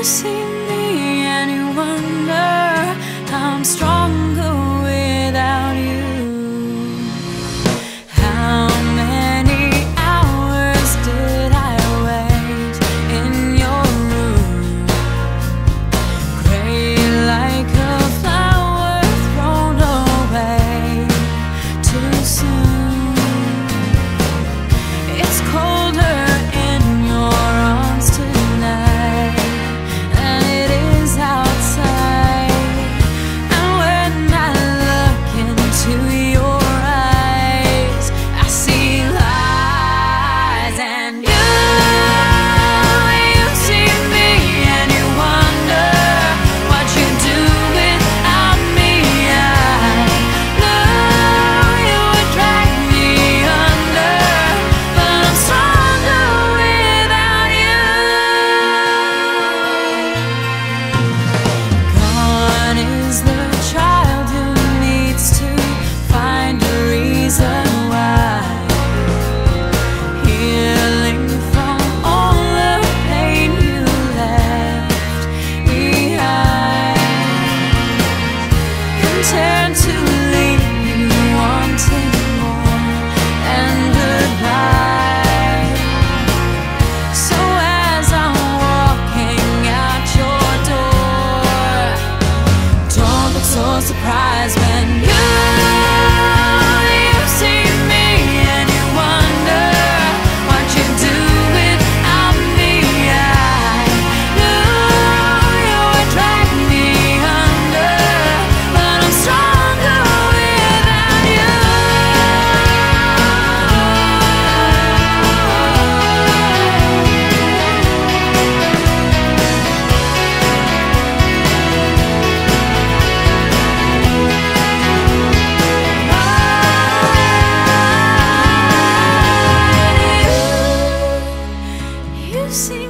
see me and you wonder I'm stronger without you. How many hours did I wait in your room, gray like a flower thrown away too soon? It's colder in your arms tonight than it is outside. And when I look into your eyes, I see lies. And you see me and you wonder what you do without me. I know you would drag me under, but I'm stronger without you. Gone is the child who needs to find a reason why. Healing from all the pain you left behind. Content to leave you wanting more and goodbye. So as I'm walking out your door, don't look so surprised when you see me and you wonder what you do without me. I knew you would drag me under, but I'm stronger without you. You see